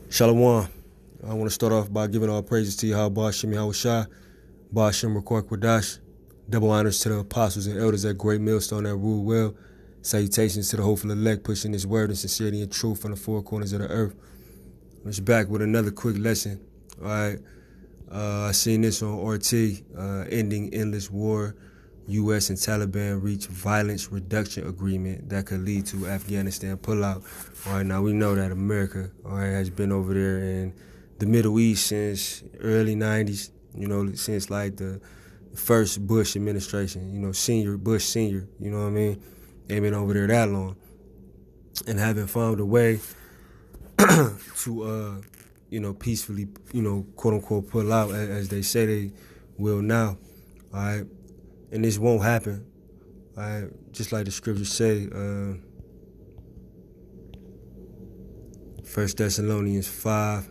Shalom. I want to start off by giving all praises to Yahweh Shem Yahushua, Ba'ashem Rakor Kwadash. Double honors to the apostles and elders at Great Millstone that rule well. Salutations to the hopeful elect pushing this word in sincerity and truth from the four corners of the earth. I'm just back with another quick lesson. All right. I seen this on RT, ending endless war. U.S. and Taliban reach violence reduction agreement that could lead to Afghanistan pullout. All right, now we know that America, all right, has been over there in the Middle East since early 90s, since like the first Bush administration, Bush Senior, you know what I mean? They've been over there that long and haven't found a way to, peacefully, quote unquote, pull out as they say they will now, all right? And this won't happen. Just like the scriptures say, 1 Thessalonians 5.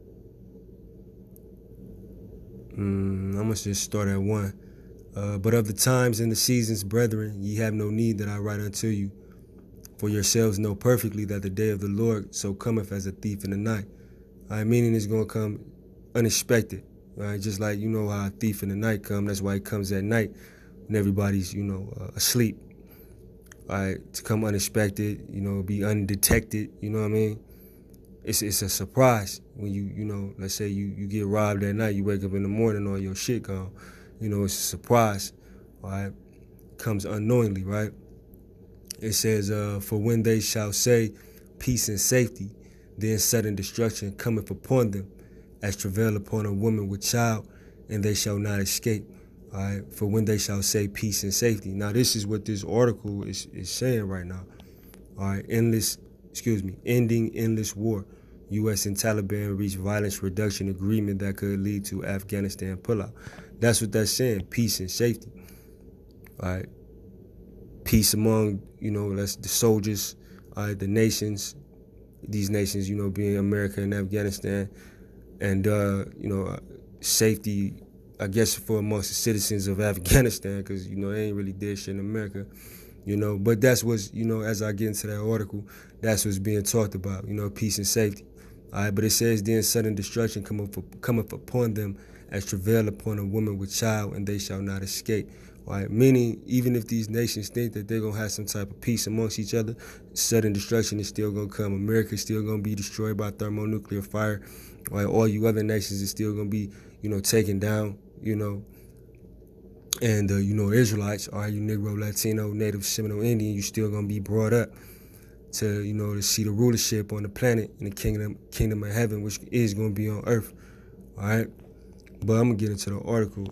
I'm going to just start at 1. But of the times and the seasons, brethren, ye have no need that I write unto you. For yourselves know perfectly that the day of the Lord so cometh as a thief in the night. Meaning it's going to come unexpected. Right? Just like you know how a thief in the night comes. That's why he comes at night. When everybody's, asleep, to come unexpected, be undetected, you know what I mean? It's a surprise when you let's say you get robbed at night, you wake up in the morning, all your shit gone, it's a surprise, all right? Comes unknowingly, right? It says, for when they shall say peace and safety, then sudden destruction cometh upon them, as travail upon a woman with child, and they shall not escape. All right, for when they shall say peace and safety. Now, this is what this article is saying right now. All right, ending endless war. U.S. and Taliban reach violence reduction agreement that could lead to Afghanistan pullout. That's what that's saying, peace and safety. All right, peace among, that's the soldiers, all right, the nations, these nations, being America and Afghanistan, and, safety, I guess, for amongst the citizens of Afghanistan, because, they ain't really did shit in America, But that's what's, as I get into that article, that's what's being talked about, peace and safety. All right, but it says, then sudden destruction cometh upon them as travail upon a woman with child, and they shall not escape. All right, meaning even if these nations think that they're going to have some type of peace amongst each other, sudden destruction is still going to come. America is still going to be destroyed by thermonuclear fire. All right, all you other nations is still going to be, taken down, and, Israelites, all right, you Negro, Latino, Native, Seminole, Indian, you still going to be brought up to, to see the rulership on the planet in the kingdom of heaven, which is going to be on earth, all right? But I'm going to get into the article.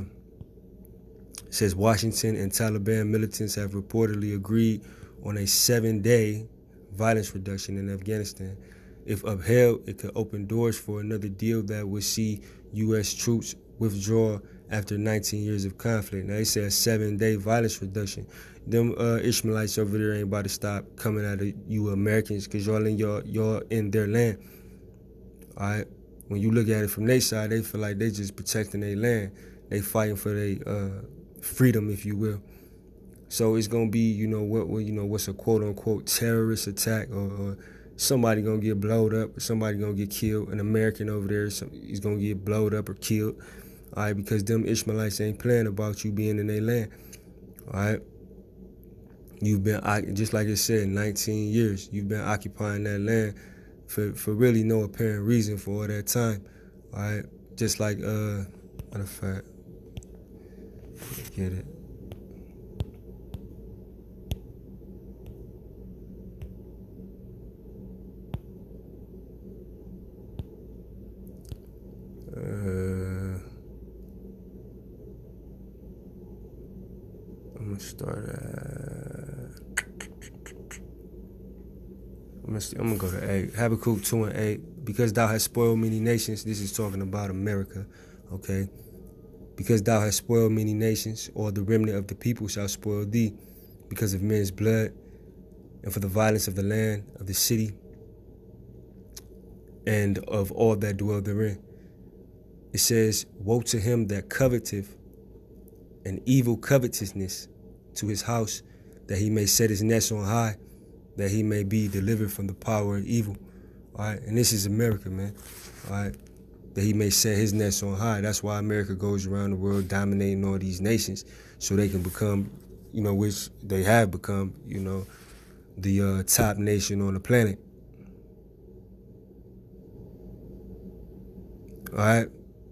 It says Washington and Taliban militants have reportedly agreed on a 7-day violence reduction in Afghanistan. If upheld, it could open doors for another deal that would see U.S. troops withdraw after 19 years of conflict. Now, they say a 7-day violence reduction. Them Ishmaelites over there ain't about to stop coming at you Americans, because y'all in their land. All right? When you look at it from their side, they feel like they just protecting their land. They fighting for their freedom, if you will. So it's gonna be, what's a quote unquote terrorist attack, or somebody gonna get blowed up, or somebody gonna get killed. An American over there is gonna get blowed up or killed. All right, because them Ishmaelites ain't playing about you being in their land. All right. You've been, just like it said, 19 years. You've been occupying that land for really no apparent reason for all that time. All right. Just like, matter of fact, get it. I'm gonna start at. I'm gonna go to 8. Habakkuk 2:8. Because thou hast spoiled many nations. This is talking about America, okay? Because thou hast spoiled many nations, or the remnant of the people shall spoil thee, because of men's blood, and for the violence of the land, of the city, and of all that dwell therein. It says, woe to him that coveteth an evil covetousness to his house, that he may set his nest on high, that he may be delivered from the power of evil. All right, and this is America, man. All right, that he may set his nest on high. That's why America goes around the world dominating all these nations, so they can become, which they have become, the top nation on the planet. All right.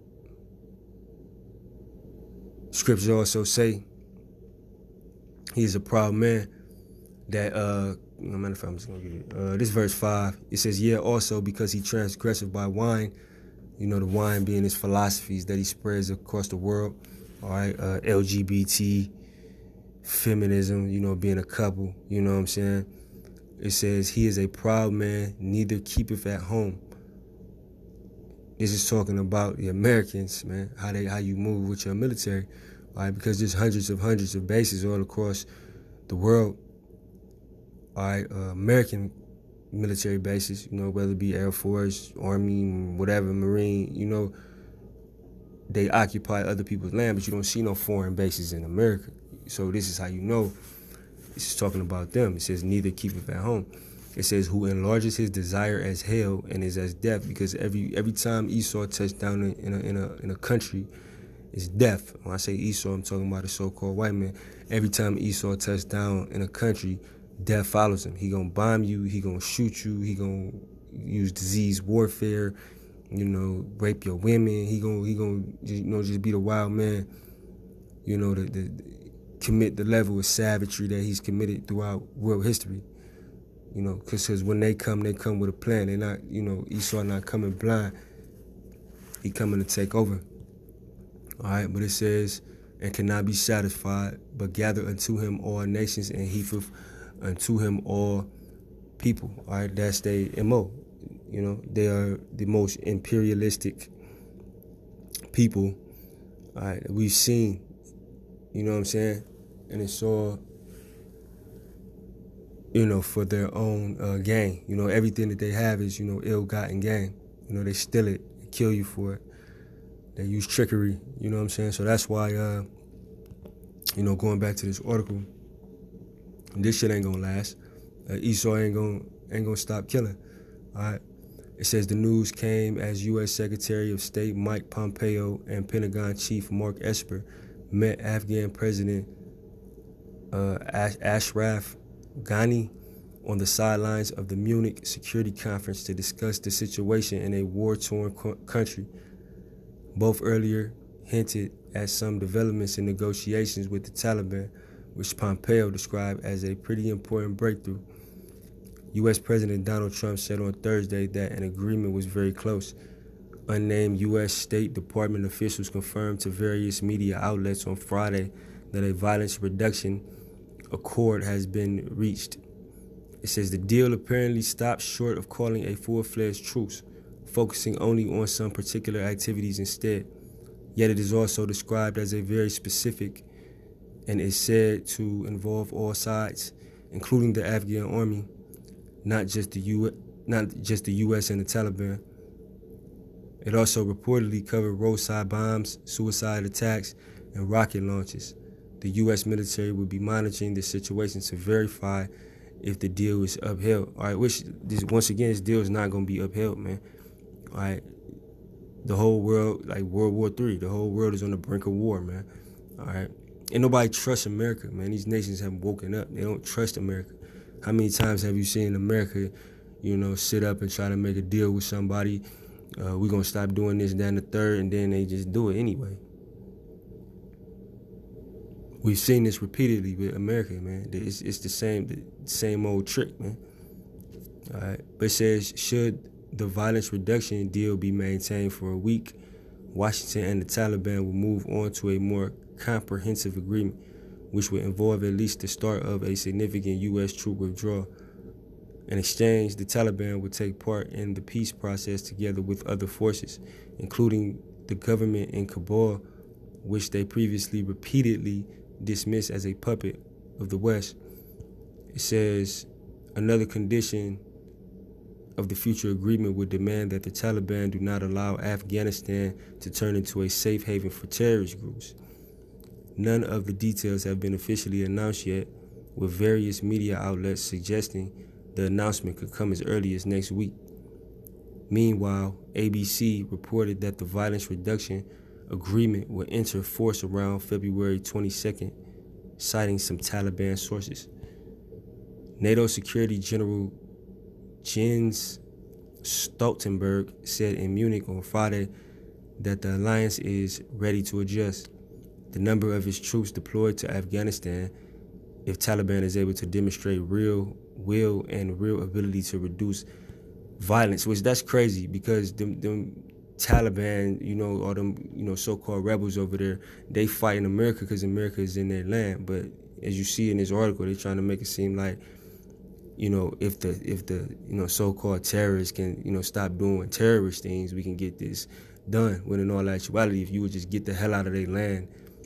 Scriptures also say he's a proud man that, no matter if I'm just going to get it. This verse 5, it says, yeah, also because he transgresseth by wine, the wine being his philosophies that he spreads across the world. All right. LGBT, feminism, being a couple, you know what I'm saying? It says he is a proud man, neither keepeth at home. This is talking about the Americans, man, how you move with your military, all right? Because there's hundreds of bases all across the world, all right? American military bases, whether it be Air Force, Army, whatever, Marine, they occupy other people's land, but you don't see no foreign bases in America. So this is how you know this is talking about them. It says neither keepeth at home. It says, who enlarges his desire as hell and is as death, because every time Esau touched down in a country, it's death. When I say Esau, I'm talking about the so-called white man. Every time Esau touched down in a country, death follows him. He gonna bomb you. He gonna shoot you. He gonna use disease warfare. Rape your women. He gonna just be the wild man. To commit the level of savagery that he's committed throughout world history. Because when they come with a plan. They're not, Esau not coming blind. He coming to take over. All right, but it says, and cannot be satisfied, but gather unto him all nations and heapeth unto him all people. All right, that's their MO. They are the most imperialistic people, all right, that we've seen. You know what I'm saying? And it's all, for their own gain. Everything that they have is, ill-gotten gain. They steal it, they kill you for it. They use trickery, you know what I'm saying? So that's why, going back to this article, this shit ain't gonna last. Esau ain't gonna stop killing, all right? It says the news came as U.S. Secretary of State Mike Pompeo and Pentagon Chief Mark Esper met Afghan President Ashraf Ghani on the sidelines of the Munich Security Conference to discuss the situation in a war-torn country. Both earlier hinted at some developments in negotiations with the Taliban, which Pompeo described as a pretty important breakthrough. U.S. President Donald Trump said on Thursday that an agreement was very close. Unnamed U.S. State Department officials confirmed to various media outlets on Friday that a violence reduction accord has been reached. It says the deal apparently stops short of calling a full-fledged truce, focusing only on some particular activities instead. Yet it is also described as a very specific and is said to involve all sides, including the Afghan army, not just the U.S. and the Taliban. It also reportedly covered roadside bombs, suicide attacks, and rocket launches. The U.S. military will be monitoring the situation to verify if the deal is upheld. All right, once again, this deal is not going to be upheld, man. All right, the whole world, like World War III, the whole world is on the brink of war, man. All right, ain't nobody trusts America, man. These nations haven't woken up. They don't trust America. How many times have you seen America, sit up and try to make a deal with somebody? We're going to stop doing this, that, and the third, and then they just do it anyway. We've seen this repeatedly with America, man. It's the same old trick, man. All right. But it says, should the violence reduction deal be maintained for a week, Washington and the Taliban will move on to a more comprehensive agreement, which would involve at least the start of a significant U.S. troop withdrawal. In exchange, the Taliban would take part in the peace process together with other forces, including the government in Kabul, which they previously repeatedly dismissed as a puppet of the West. It says another condition of the future agreement would demand that the Taliban do not allow Afghanistan to turn into a safe haven for terrorist groups. None of the details have been officially announced yet, with various media outlets suggesting the announcement could come as early as next week. Meanwhile, ABC reported that the violence reduction agreement would enter force around February 22nd, citing some Taliban sources. NATO Security General Jens Stoltenberg said in Munich on Friday that the alliance is ready to adjust the number of its troops deployed to Afghanistan if Taliban is able to demonstrate real will and real ability to reduce violence, which that's crazy because them Taliban, or them, so-called rebels over there, they fight in America because America is in their land. But as you see in this article, they're trying to make it seem like, if the so-called terrorists can, stop doing terrorist things, we can get this done. When in all actuality, if you would just get the hell out of their land,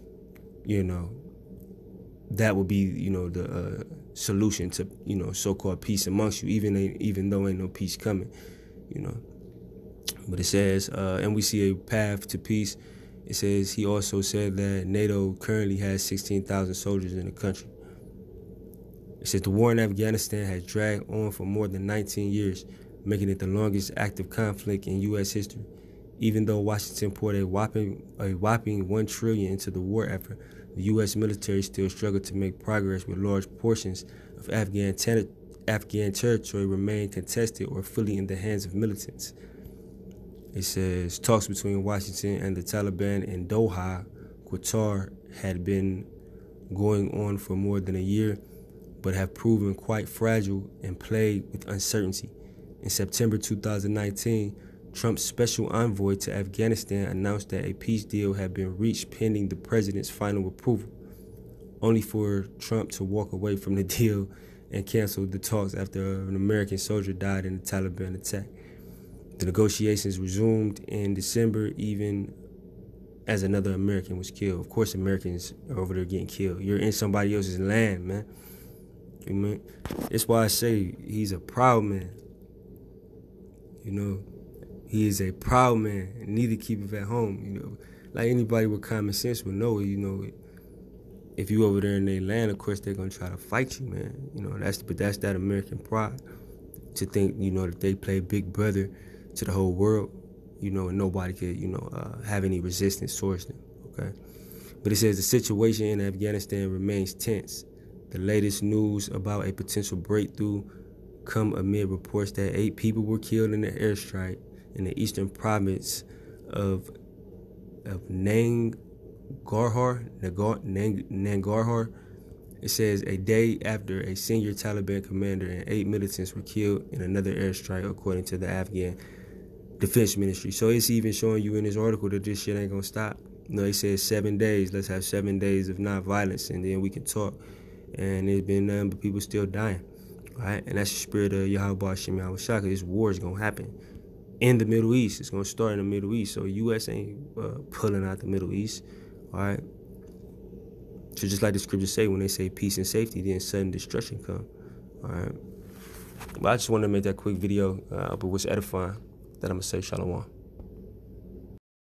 that would be, the solution to, so-called peace amongst you, even though ain't no peace coming, But it says, and we see a path to peace. It says he also said that NATO currently has 16,000 soldiers in the country. It says the war in Afghanistan has dragged on for more than 19 years, making it the longest active conflict in U.S. history. Even though Washington poured a whopping $1 trillion into the war effort, the U.S. military still struggled to make progress, with large portions of Afghan territory remain contested or fully in the hands of militants. It says talks between Washington and the Taliban in Doha, Qatar, had been going on for more than a year, but have proven quite fragile and plagued with uncertainty. In September 2019, Trump's special envoy to Afghanistan announced that a peace deal had been reached pending the president's final approval, only for Trump to walk away from the deal and cancel the talks after an American soldier died in the Taliban attack. The negotiations resumed in December, even as another American was killed. Of course, Americans are over there getting killed. You're in somebody else's land, man. That's why I say he's a proud man. He is a proud man and need to keep it at home. Like anybody with common sense would know, if you over there in their land, of course they're gonna try to fight you, man. That's that American pride to think, that they play big brother to the whole world, and nobody could, have any resistance towards them, okay? But it says the situation in Afghanistan remains tense. The latest news about a potential breakthrough come amid reports that 8 people were killed in an airstrike in the eastern province of Nangarhar. It says a day after a senior Taliban commander and 8 militants were killed in another airstrike, according to the Afghan Defense Ministry. So it's even showing you in this article that this shit ain't gonna stop. They said 7 days. Let's have 7 days of non-violence, and then we can talk. And there's been nothing but people still dying. All right? And that's the spirit of Yahweh Hashem Yahweh Shaka. This war is gonna happen in the Middle East. It's gonna start in the Middle East. So U.S. ain't pulling out the Middle East. All right. So just like the scriptures say, when they say peace and safety, then sudden destruction come. All right. But I just wanted to make that quick video, but what's edifying that I'm gonna say shalom.